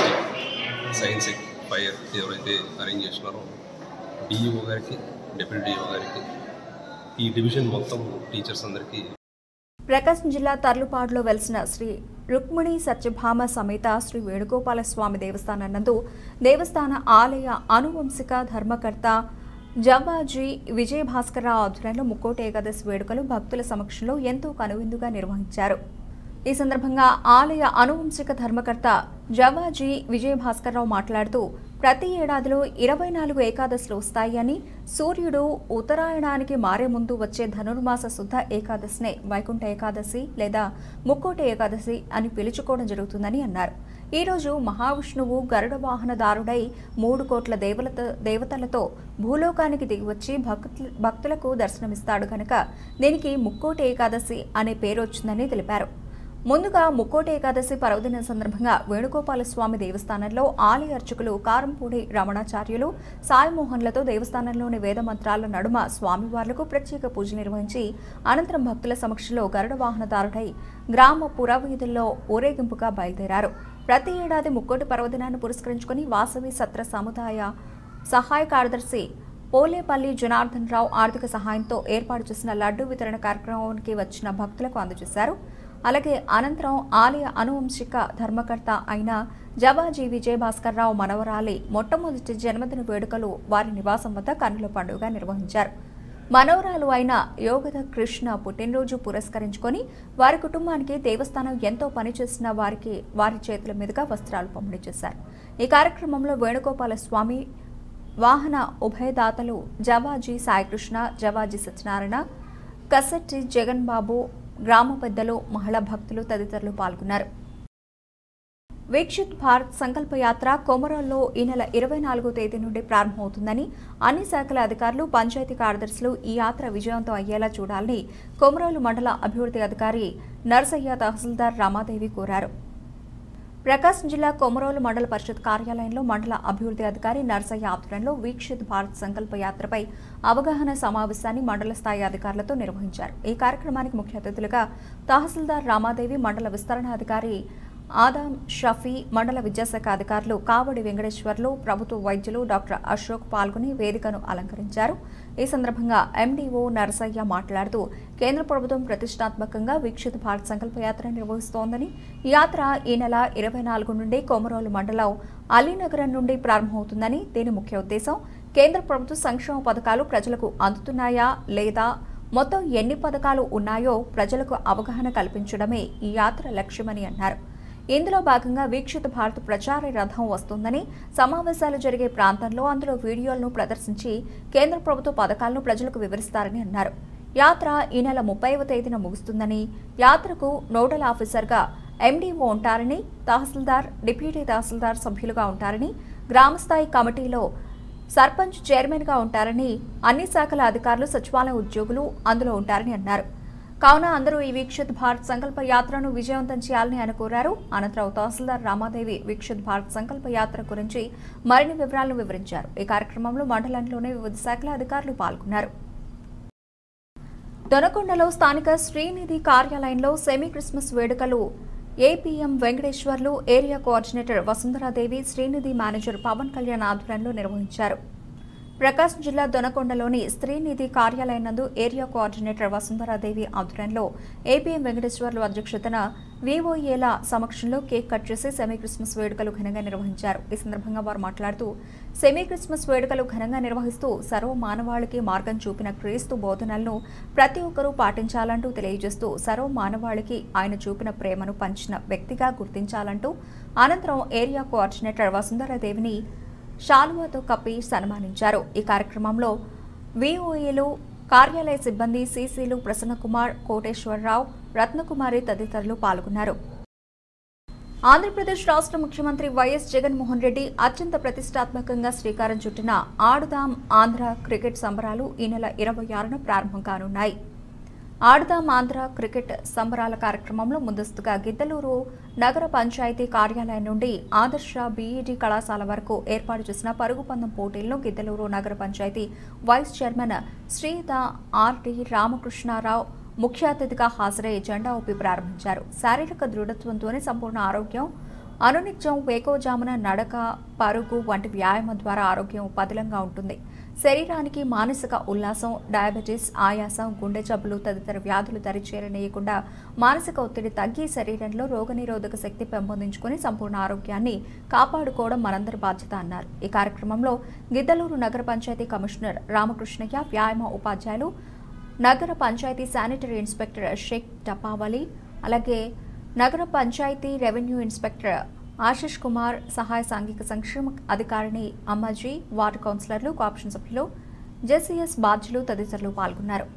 సైన్స్ ఫైర్ ఎవరైతే అరేంజ్ చేస్తున్నారో డిఈఓ గారికి, డిప్యూటీ డిఈఓ గారికి, ఈ డివిజన్ మొత్తం టీచర్స్ అందరికీ. ప్రకాశం జిల్లా తర్లుపాడులో వెలిసిన శ్రీ రుక్మిణి సత్యభామ సమేత శ్రీ వేణుగోపాల స్వామి దేవస్థానం నందు దేవస్థాన ఆలయ అనువంశిక ధర్మకర్త జవ్వాజీ విజయభాస్కరరావు ఆధ్వర్యంలో ముక్కోటి ఏకాదశి వేడుకలు భక్తుల సమక్షంలో ఎంతో కనువిందుగా నిర్వహించారు. ఈ సందర్భంగా ఆలయ అనువంశిక ధర్మకర్త జవ్వాజీ విజయభాస్కరరావు మాట్లాడుతూ ప్రతి ఏడాదిలో ఇరవై నాలుగు ఏకాదశులు వస్తాయని, సూర్యుడు ఉత్తరాయణానికి మారే ముందు వచ్చే ధనుర్మాస శుద్ధ ఏకాదశినే వైకుంఠ ఏకాదశి లేదా ముక్కోటి ఏకాదశి అని పిలుచుకోవడం జరుగుతుందని అన్నారు. ఈ రోజు మహావిష్ణువు గరుడ వాహనదారుడై మూడు కోట్ల దేవలత దేవతలతో భూలోకానికి దిగివచ్చి భక్తులకు దర్శనమిస్తాడు కనుక దీనికి ముక్కోటి ఏకాదశి అనే పేరు వచ్చిందని తెలిపారు. ముందుగా ముక్కోటి ఏకాదశి పర్వదిన సందర్భంగా వేణుగోపాల స్వామి దేవస్థానంలో ఆలయ అర్చకులు కారంపూడి రమణాచార్యులు సాయిమోహన్లతో దేవస్థానంలోని వేద మంత్రాల నడుమ స్వామివార్లకు ప్రత్యేక పూజ నిర్వహించి అనంతరం భక్తుల సమక్షంలో గరుడ వాహనదారుడై గ్రామ పురవీధుల్లో ఊరేగింపుగా బయలుదేరారు. ప్రతి ఏడాది ముక్కోటి పర్వదినాన్ని పురస్కరించుకుని వాసవి సత్ర సముదాయ సహాయ కార్యదర్శి పోలేపల్లి జనార్దన్ రావు ఆర్థిక సహాయంతో ఏర్పాటు చేసిన లడ్డూ వితరణ కార్యక్రమానికి వచ్చిన భక్తులకు అందజేశారు. అలాగే అనంతరం ఆలయ అనువంశిక ధర్మకర్త అయిన జవాజీ విజయభాస్కరరావు మనవరాలి మొట్టమొదటి జన్మదిన వేడుకలు వారి నివాసం వద్ద కన్నుల పండుగ నిర్వహించారు. మనవరాలు అయిన యోగద కృష్ణ పుట్టినరోజు పురస్కరించుకొని వారి కుటుంబానికి దేవస్థానం ఎంతో పనిచేసిన వారికి వారి చేతుల మీదుగా వస్త్రాలు పంపిణీ చేశారు. ఈ కార్యక్రమంలో వేణుగోపాల స్వామి వాహన ఉభయదాతలు జవాజీ సాయికృష్ణ, జవాజీ సత్యనారాయణ, కసట్టి జగన్ బాబు, గ్రామ పెద్దలు, మహిళా భక్తులు తదితరులు పాల్గొన్నారు. వికసిత్ భారత్ సంకల్ప యాత్ర కొమరోల్లో ఈ నెల ఇరవై నాలుగో తేదీ నుండి ప్రారంభమవుతుందని అన్ని శాఖల అధికారులు, పంచాయతీ కార్యదర్శులు ఈ యాత్ర విజయవంతం అయ్యేలా చూడాలని కొమరోలు మండల అభివృద్ధి అధికారి నర్సయ్య తహసీల్దార్ రామాదేవి కోరారు. ప్రకాశం జిల్లా కొమరోలు మండల పరిషత్ కార్యాలయంలో మండల అభివృద్ధి అధికారి నర్సయ్య ఆధ్వర్యంలో వీక్షిత్ భారత్ సంకల్ప యాత్రపై అవగాహన సమావేశాన్ని మండల స్థాయి అధికారులతో నిర్వహించారు. ఈ కార్యక్రమానికి ముఖ్య అతిథులుగా తహసీల్దార్ రామాదేవి, మండల విస్తరణాధికారి ఆదాం షఫీ, మండల విద్యాశాఖ అధికారులు కావడి వెంకటేశ్వర్లు, ప్రభుత్వ వైద్యులు డాక్టర్ అశోక్ పాల్గొని వేదికను అలంకరించారు. ఈ సందర్భంగా ఎండీఓ నరసయ్య మాట్లాడుతూ కేంద్ర ప్రభుత్వం ప్రతిష్టాత్మకంగా వీక్షిత భారత్ సంకల్ప యాత్ర నిర్వహిస్తోందని ఈ యాత్ర ఈ నెల ఇరవై నాలుగు నుండి కొమరోలు మండలం అలీనగరం నుండి ప్రారంభమవుతుందని దీని ముఖ్య ఉద్దేశం కేంద్ర ప్రభుత్వ సంక్షేమ పథకాలు ప్రజలకు అందుతున్నాయా లేదా మొత్తం ఎన్ని పథకాలు ఉన్నాయో ప్రజలకు అవగాహన కల్పించడమే ఈ యాత్ర లక్ష్యమని అన్నారు. ఇందులో భాగంగా వీక్షిత భారత్ ప్రచార రథం వస్తుందని సమావేశాలు జరిగే ప్రాంతంలో అందులో వీడియోలను ప్రదర్శించి కేంద్ర ప్రభుత్వ పథకాలను ప్రజలకు వివరిస్తారని అన్నారు. యాత్ర ఈ నెల ముప్పైవ తేదీన ముగుస్తుందని యాత్రకు నోడల్ ఆఫీసర్గా ఎండీఓ ఉంటారని తహసీల్దార్ డిప్యూటీ తహసీల్దార్ సభ్యులుగా ఉంటారని గ్రామస్థాయి కమిటీలో సర్పంచ్ చైర్మన్గా ఉంటారని అన్ని శాఖల అధికారులు సచివాలయ ఉద్యోగులు అందులో ఉంటారని అన్నారు. కావున అందరూ ఈ వీక్షిత్ భారత్ సంకల్ప యాత్రను విజయవంతం చేయాలని ఆయన కోరారు. అనంతరం తహసీల్దార్ రామాదేవి వీక్షిత్ భారత్ సంకల్ప యాత్ర గురించి మరిన్ని వివరాలను వివరించారు. ఈ కార్యక్రమంలో మండలంలోని వివిధ శాఖల అధికారులు పాల్గొన్నారు. దొనకొండలో స్థానిక శ్రీనిధి కార్యాలయంలో సెమీ క్రిస్మస్ వేడుకలు APM Venkateswarlu, area coordinator Vasundharadevi, Srinidhi manager Pawan Kalyan ఆధ్వర్యంలో నిర్వహించారు. ప్రకాశం జిల్లా దొనకొండలోని శ్రీనిధి కార్యాలయం నందు ఏరియా కోఆర్డినేటర్ వసుంధరాదేవి ఆధ్వర్యంలో ఏపీఎం వెంకటేశ్వర్లు అధ్యక్షతన వీఓఏల సమక్షంలో కేక్ కట్ చేసి సెమీ క్రిస్మస్ వేడుకలు ఘనంగా నిర్వహించారు. ఈ సందర్భంగా వారు మాట్లాడుతూ సెమీ క్రిస్మస్ వేడుకలు ఘనంగా నిర్వహిస్తూ సర్వ మానవాళికి మార్గం చూపిన క్రీస్తు బోధనలను ప్రతి ఒక్కరూ పాటించాలంటూ తెలియజేస్తూ సర్వ మానవాళికి ఆయన చూపిన ప్రేమను పంచిన వ్యక్తిగా గుర్తించాలంటూ అనంతరం ఏరియా కోఆర్డినేటర్ వసుంధరాదేవిని శాలువాతో కప్పి సన్మానించారు. ఈ కార్యక్రమంలో వీఓఏలు, కార్యాలయ సిబ్బంది, సీసీలు ప్రసన్నకుమార్, కోటేశ్వరరావు, రత్నకుమారి తదితరులు పాల్గొన్నారు. ఆంధ్రప్రదేశ్ రాష్ట్ర ముఖ్యమంత్రి వైఎస్ జగన్మోహన్ రెడ్డి అత్యంత ప్రతిష్టాత్మకంగా శ్రీకారం చుట్టిన ఆడుదాం ఆంధ్ర క్రికెట్ సంబరాలు ఈ నెల ఇరవై ఆరున ప్రారంభం కానున్నాయి. ఆడుదాం ఆంధ్ర క్రికెట్ సంబరాల కార్యక్రమంలో ముందస్తుగా గిద్దలూరు నగర పంచాయతీ కార్యాలయం నుండి ఆదర్శ బీఈడీ కళాశాల వరకు ఏర్పాటు చేసిన పరుగు పందెం పోటీలను గిద్దలూరు నగర పంచాయతీ వైస్ చైర్మన్ శ్రీత ఆర్డి రామకృష్ణారావు ముఖ్య అతిథిగా హాజరై జెండా ఊపి ప్రారంభించారు. శారీరక దృఢత్వంతోనే సంపూర్ణ ఆరోగ్యం, అనునిత్యం వేకోజామున నడక, పరుగు వంటి వ్యాయామం ద్వారా ఆరోగ్యం పదిలంగా ఉంటుంది. శరీరానికి మానసిక ఉల్లాసం, డయాబెటీస్, ఆయాసం, గుండె జబ్బులు తదితర వ్యాధులు దరిచేరనీయకుండా మానసిక ఒత్తిడి తగ్గి శరీరంలో రోగనిరోధక శక్తి పెంపొందించుకుని సంపూర్ణ ఆరోగ్యాన్ని కాపాడుకోవడం మనందరి బాధ్యత అన్నారు. ఈ కార్యక్రమంలో గిద్దలూరు నగర పంచాయతీ కమిషనర్ రామకృష్ణయ్య, వ్యాయామ ఉపాధ్యాయులు, నగర పంచాయతీ శానిటరీ ఇన్స్పెక్టర్ షేక్ టపావలి, అలాగే నగర పంచాయతీ రెవెన్యూ ఇన్స్పెక్టర్ ఆశిష్ కుమార్, సహాయ సాంఘిక సంక్షేమ అధికారిని అమ్మాజీ, వార్డు కౌన్సిలర్లు, కోఆప్షన్ సభ్యులు, జేసీఎస్ బాధ్యులు తదితరులు పాల్గొన్నారు.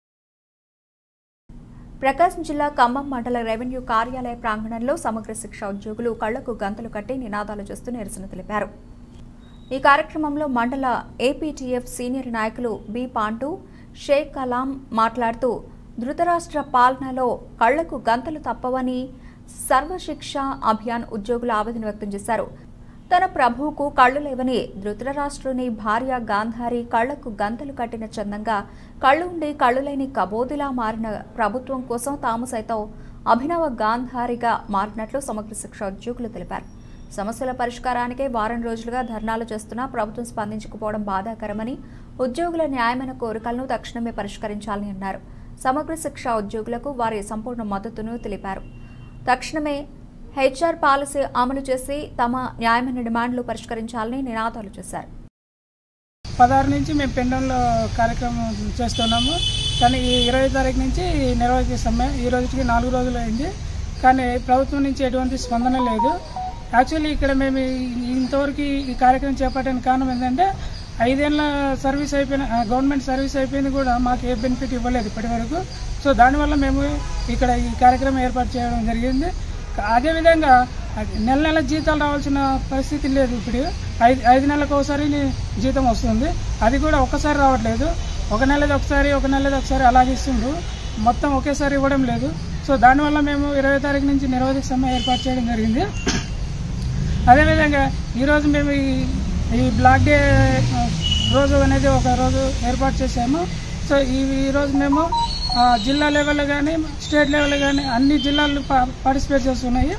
ప్రకాశం జిల్లా ఖమ్మం మండల రెవెన్యూ కార్యాలయ ప్రాంగణంలో సమగ్ర శిక్ష ఉద్యోగులు కళ్లకు గంతలు కట్టి నినాదాలు చేస్తూ నిరసన తెలిపారు. ఈ కార్యక్రమంలో మండల ఏపీటీఎఫ్ సీనియర్ నాయకులు బి పాండు, షేక్ కలాం మాట్లాడుతూ ధృతరాష్ట్ర పాలనలో కళ్లకు గంతలు తప్పవని సర్వశిక్ష అభియాన్ ఉద్యోగులు ఆవేదన వ్యక్తం చేశారు. తన ప్రభువుకు కళ్లు లేవని ధృతరాష్ట్రుని భార్య గాంధారి కళ్లకు గంతలు కట్టిన చందంగా కళ్లు ఉండి కళ్లు లేని కబోదిలా మారిన ప్రభుత్వం కోసం తాము సైతం అభినవ గాంధారిగా మారినట్లు సమగ్ర శిక్ష ఉద్యోగులు తెలిపారు. సమస్యల పరిష్కారానికే వారం రోజులుగా ధర్నాలు చేస్తున్నా ప్రభుత్వం స్పందించకపోవడం బాధాకరమని, ఉద్యోగుల న్యాయమైన కోరికలను తక్షణమే పరిష్కరించాలని అన్నారు. సమగ్ర శిక్ష ఉద్యోగులకు వారి సంపూర్ణ మద్దతును తెలిపారు. తక్షణమే హెచ్ఆర్ పాలసీ అమలు చేసి తమ న్యాయమైన డిమాండ్లు పరిష్కరించాలని నినాదాలు చేశారు. పదహారు నుంచి మేము పెండంలో కార్యక్రమం చేస్తున్నాము. కానీ ఈ ఇరవై తారీఖు నుంచి నిర్వహిస్తాము. ఈ రోజుకి నాలుగు రోజులు అయింది, కానీ ప్రభుత్వం నుంచి ఎటువంటి స్పందన లేదు. యాక్చువల్లీ ఇక్కడ మేము ఇంతవరకు ఈ కార్యక్రమం చేపట్టడానికి కారణం ఏంటంటే ఐదేళ్ల సర్వీస్ అయిపోయిన గవర్నమెంట్ సర్వీస్ అయిపోయింది కూడా మాకు ఏ బెనిఫిట్ ఇవ్వలేదు ఇప్పటి వరకు. సో దానివల్ల మేము ఇక్కడ ఈ కార్యక్రమం ఏర్పాటు చేయడం జరిగింది. అదేవిధంగా నెల నెల జీతాలు రావాల్సిన పరిస్థితి లేదు. ఇప్పుడు ఐదు ఐదు నెలలకు ఒకసారి జీతం వస్తుంది, అది కూడా ఒక్కసారి రావట్లేదు. ఒక నెలది ఒకసారి ఒక నెలది ఒకసారి అలాగే ఇస్తుండ్రు, మొత్తం ఒకేసారి ఇవ్వడం లేదు. సో దానివల్ల మేము ఇరవై తారీఖు నుంచి నిరవధిక సమ్మె ఏర్పాటు చేయడం జరిగింది. అదేవిధంగా ఈరోజు మేము ఈ బ్లాక్ డే రోజు అనేది ఒక రోజు ఏర్పాటు చేశాము. సో ఈ ఈరోజు మేము జిల్లా లెవెల్లో కానీ స్టేట్ లెవెల్లో కానీ అన్ని జిల్లాలు పార్టిసిపేట్ చేస్తున్నాయి.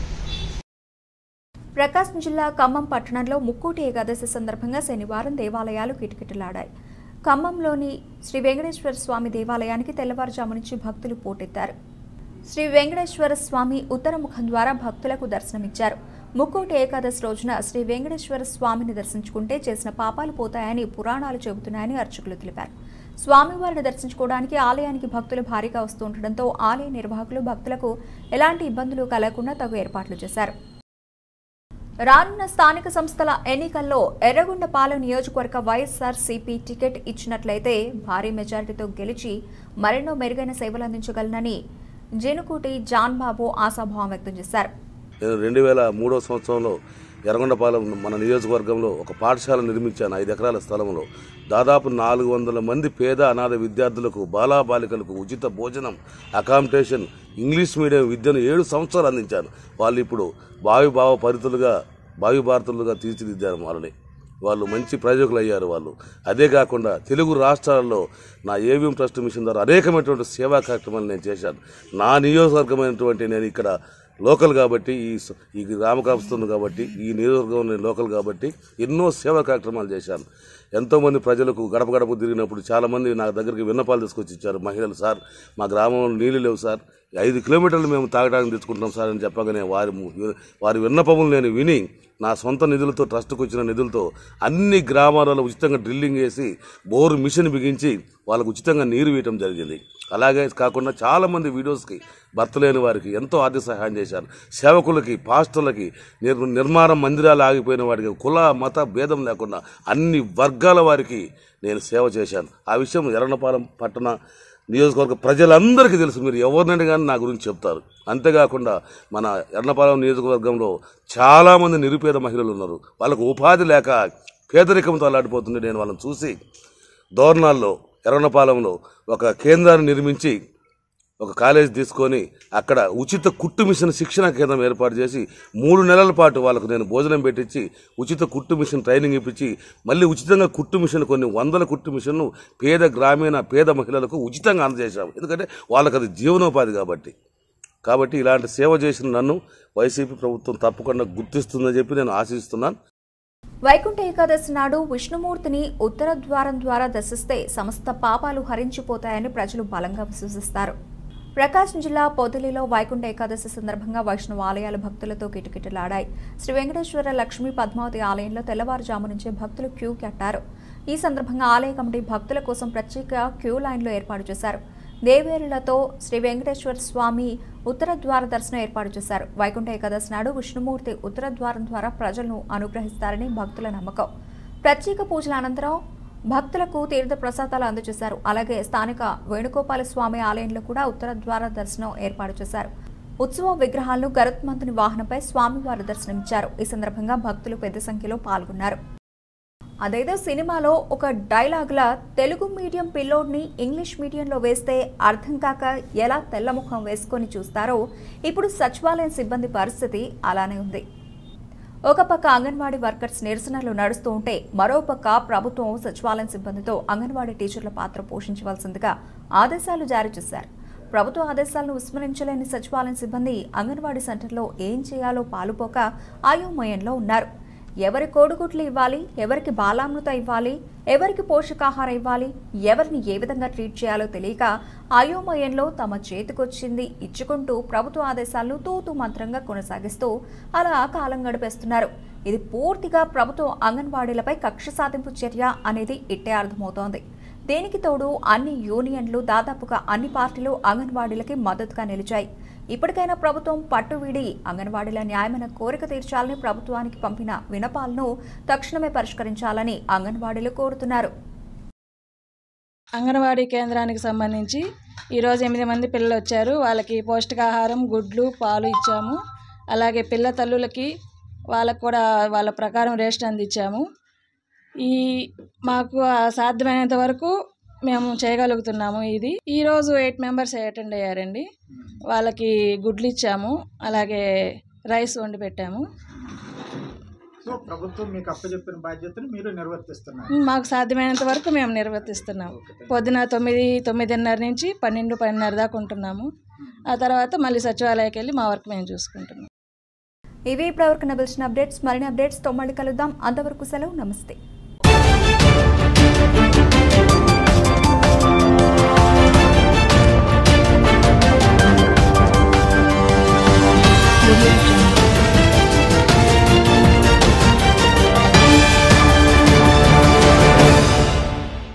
ప్రకాశం జిల్లా ఖమ్మం పట్టణంలో ముక్కోటి ఏకాదశి సందర్భంగా శనివారం దేవాలయాలు కిటకిటలాడాయి. ఖమ్మంలోని శ్రీ వెంకటేశ్వర స్వామి దేవాలయానికి తెల్లవారుజాము నుంచి భక్తులు పోటెత్తారు. శ్రీ వెంకటేశ్వర స్వామి ఉత్తరముఖం ద్వారా భక్తులకు దర్శనమిచ్చారు. ముక్కోటి ఏకాదశి రోజున శ్రీ వెంకటేశ్వర స్వామిని దర్శించుకుంటే చేసిన పాపాలు పోతాయని పురాణాలు చెబుతున్నాయని అర్చకులు తెలిపారు. స్వామివారిని దర్శించుకోవడానికి ఆలయానికి భక్తులు భారీగా వస్తుండటంతో ఆలయ నిర్వాహకులు భక్తులకు ఎలాంటి ఇబ్బందులు కలగకుండా తగు ఏర్పాట్లు చేశారు. రానున్న స్థానిక సంస్థల ఎన్నికల్లో ఎర్రగొండపాలెం నియోజకవర్గ వైఎస్ఆర్సీపీ టికెట్ ఇచ్చినట్లయితే భారీ మెజారిటీతో గెలిచి మరెన్నో మెరుగైన సేవలు అందించగలనని జేనుకూటి జాన్ బాబు ఆశాభావం వ్యక్తం చేశారు. నేను రెండు వేల మూడో సంవత్సరంలో ఎర్రగొండపాలెం మన నియోజకవర్గంలో ఒక పాఠశాల నిర్మించాను. ఐదు ఎకరాల స్థలంలో దాదాపు నాలుగు వందల మంది పేద అనాథ విద్యార్థులకు బాలాబాలికలకు ఉచిత భోజనం, అకామిడేషన్, ఇంగ్లీష్ మీడియం విద్యను ఏడు సంవత్సరాలు అందించాను. వాళ్ళు ఇప్పుడు భావి భావ పరితులుగా భావి భారతులుగా తీర్చిదిద్దారు. వాళ్ళని వాళ్ళు మంచి ప్రయోజకులు అయ్యారు. వాళ్ళు అదే కాకుండా తెలుగు రాష్ట్రాల్లో నా ఏవిఎం ట్రస్ట్ మిషన్ ద్వారా అనేకమైనటువంటి సేవా కార్యక్రమాలు నేను చేశాను. నా నియోజకవర్గమైనటువంటి నేను ఇక్కడ లోకల్ కాబట్టి ఈ ఈ గ్రామకాపుస్తుంది కాబట్టి ఈ నియోజకవర్గం నేను లోకల్ కాబట్టి ఎన్నో సేవా కార్యక్రమాలు చేశాను. ఎంతోమంది ప్రజలకు గడప గడప తిరిగినప్పుడు చాలామంది నా దగ్గరికి విన్నపాలు తీసుకొచ్చి ఇచ్చారు. మహిళలు, సార్ మా గ్రామంలో నీళ్లు లేవు సార్, ఐదు కిలోమీటర్లు మేము తాగడానికి తెచ్చుకుంటున్నాం సార్ అని చెప్పగానే వారి వారి విన్నపములు నేను విని నా సొంత నిధులతో ట్రస్ట్కి వచ్చిన నిధులతో అన్ని గ్రామాలలో ఉచితంగా డ్రిల్లింగ్ చేసి బోరు మిషన్ బిగించి వాళ్ళకు ఉచితంగా నీరు వేయటం జరిగింది. అలాగే కాకుండా చాలామంది వీడియోస్కి భర్త లేని వారికి ఎంతో ఆర్థిక సహాయం చేశారు. సేవకులకి, పాస్టర్లకి, నిర్ నిర్మాణ మందిరాలు ఆగిపోయిన వారికి కుల మత భేదం లేకుండా అన్ని వర్గాల వారికి నేను సేవ చేశాను. ఆ విషయం ఎర్రగొండపాలెం పట్టణ నియోజకవర్గ ప్రజలందరికీ తెలుసు. మీరు ఎవరినైనా కానీ నా గురించి చెప్తారు. అంతేకాకుండా మన ఎర్రగొండపాలెం నియోజకవర్గంలో చాలామంది నిరుపేద మహిళలు ఉన్నారు. వాళ్ళకు ఉపాధి లేక పేదరికంతో అల్లాడిపోతుంది. నేను వాళ్ళని చూసి దోర్నాల్లో ఎర్రగొండపాలెంలో ఒక కేంద్రాన్ని నిర్మించి ఒక కాలేజ్ తీసుకొని అక్కడ ఉచిత కుట్టు మిషన్ శిక్షణ కేంద్రం ఏర్పాటు చేసి మూడు నెలల పాటు వాళ్ళకు నేను భోజనం పెట్టించి ఉచిత కుట్టు మిషన్ ట్రైనింగ్ ఇప్పించి మళ్ళీ ఉచితంగా కుట్టు మిషన్ కొన్ని వందల కుట్టు మిషన్లు పేద గ్రామీణ పేద మహిళలకు ఉచితంగా అందజేశాము. ఎందుకంటే వాళ్ళకి అది జీవనోపాధి కాబట్టి కాబట్టి ఇలాంటి సేవ చేసిన నన్ను వైసీపీ ప్రభుత్వం తప్పకుండా గుర్తిస్తుందని చెప్పి నేను ఆశిస్తున్నాను. వైకుంఠ ఏకాదశి నాడు విష్ణుమూర్తిని ఉత్తర ద్వారం ద్వారా దర్శిస్తే సమస్త పాపాలు హరించిపోతాయని ప్రజలు బలంగా విశ్వసిస్తారు. ప్రకాశం జిల్లా పొదిలిలో వైకుంఠ ఏకాదశి సందర్భంగా వైష్ణవ ఆలయాలు భక్తులతో కిటకిటలాడాయి. శ్రీ వెంకటేశ్వర లక్ష్మీ పద్మావతి ఆలయంలో తెల్లవారుజాము నుంచే భక్తులు క్యూ కట్టారు. ఈ సందర్భంగా ఆలయ కమిటీ భక్తుల కోసం ప్రత్యేక క్యూ లైన్లు ఏర్పాటు చేశారు. దేవేరులతో శ్రీ వెంకటేశ్వర స్వామి ఉత్తర ద్వార దర్శనం ఏర్పాటు చేశారు. వైకుంఠ ఏకాదశి నాడు విష్ణుమూర్తి ఉత్తర ద్వారం ద్వారా ప్రజలను అనుగ్రహిస్తారని భక్తుల నమ్మకం. ప్రత్యేక పూజల అనంతరం భక్తులకు తీర్థ ప్రసాదాలు అందజేశారు. అలాగే స్థానిక వేణుగోపాల స్వామి ఆలయంలో కూడా ఉత్తర ద్వార దర్శనం ఏర్పాటు చేశారు. ఉత్సవ విగ్రహాలను గరుత్మంతుని వాహనంపై స్వామివారు దర్శనమిచ్చారు. ఈ సందర్భంగా భక్తులు పెద్ద సంఖ్యలో పాల్గొన్నారు. అదేదో సినిమాలో ఒక డైలాగ్లా తెలుగు మీడియం పిల్లోడ్ని ఇంగ్లీష్ మీడియంలో వేస్తే అర్థం కాక ఎలా తెల్లముఖం వేసుకొని చూస్తారో ఇప్పుడు సచివాలయం సిబ్బంది పరిస్థితి అలానే ఉంది. ఒక పక్క అంగన్వాడీ వర్కర్స్ నిరసనలు నడుస్తూ ఉంటే మరోపక్క ప్రభుత్వం సచివాలయం సిబ్బందితో అంగన్వాడీ టీచర్ల పాత్ర పోషించవలసిందిగా ఆదేశాలు జారీ చేశారు. ప్రభుత్వ ఆదేశాలను విస్మరించలేని సచివాలయం సిబ్బంది అంగన్వాడీ సెంటర్లో ఏం చేయాలో పాలుపోక అయోమయంలో ఉన్నారు. ఎవరి కోడిగుడ్లు ఇవ్వాలి, ఎవరికి బాలామృత ఇవ్వాలి, ఎవరికి పోషకాహారం ఇవ్వాలి, ఎవరిని ఏ విధంగా ట్రీట్ చేయాలో తెలియక అయోమయంలో తమ చేతికొచ్చింది ఇచ్చుకుంటూ ప్రభుత్వ ఆదేశాలను తూతూ మంత్రంగా కొనసాగిస్తూ అలా కాలం గడిపేస్తున్నారు. ఇది పూర్తిగా ప్రభుత్వ అంగన్వాడీలపై కక్ష సాధింపు చర్య అనేది ఇట్టే అర్థమవుతోంది. దీనికి తోడు అన్ని యూనియన్లు, దాదాపుగా అన్ని పార్టీలు అంగన్వాడీలకి మద్దతుగా నిలిచాయి. ఇప్పటికైనా ప్రభుత్వం పట్టు వీడి అంగన్వాడీల న్యాయమైన కోరిక తీర్చాలని ప్రభుత్వానికి పంపిన వినపాలను తక్షణమే పరిష్కరించాలని అంగన్వాడీలు కోరుతున్నారు. అంగన్వాడీ కేంద్రానికి సంబంధించి ఈరోజు ఎనిమిది మంది పిల్లలు వచ్చారు. వాళ్ళకి పౌష్టికాహారం, గుడ్లు, పాలు ఇచ్చాము. అలాగే పిల్ల తల్లులకి వాళ్ళకు కూడా వాళ్ళ ప్రకారం రేషన్ అందించాము. ఈ మాకు సాధ్యమైనంత వరకు మేము చేయగలుగుతున్నాము. ఇది ఈరోజు ఎయిట్ మెంబర్స్ అటెండ్ అయ్యారండి. వాళ్ళకి గుడ్లు ఇచ్చాము, అలాగే రైస్ వండి పెట్టాము. సో ప్రభుత్వం మీకు అప్పచెప్పిన బాధ్యతను మీరు నిర్వర్తిస్తున్నారు. మాకు సాధ్యమైనంత వరకు మేము నిర్వర్తిస్తున్నాము. పొద్దున తొమ్మిది తొమ్మిదిన్నర నుంచి పన్నెండు పన్నెండున్నర దాకా ఉంటున్నాము. ఆ తర్వాత మళ్ళీ సచివాలయానికి వెళ్ళి మా వర్క్ మేము చూసుకుంటున్నాం. ఇవి ఇప్పటివరకు నబిల్చిన అప్డేట్స్. మరిన్ని అప్డేట్స్తో మళ్ళీ కలుద్దాం. అంతవరకు సెలవు. నమస్తే.